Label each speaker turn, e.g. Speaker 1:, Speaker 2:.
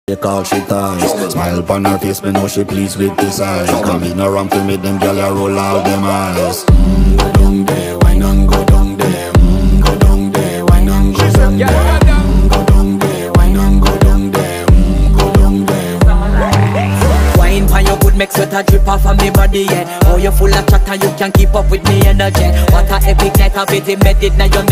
Speaker 1: Take all she ties. Smile upon her face, me know she pleased with this eyes. Come in around to make them gyal a roll out them eyes. Go down there, wine and go down there. Go down there, wine and go down there. Go down there, wine and go down there. Go down there.
Speaker 2: Wine pan your good, make sweat a drip off of me body, yeah. Oh, you full of chatter, you can keep up with me energy. What a epic night of it, made it now you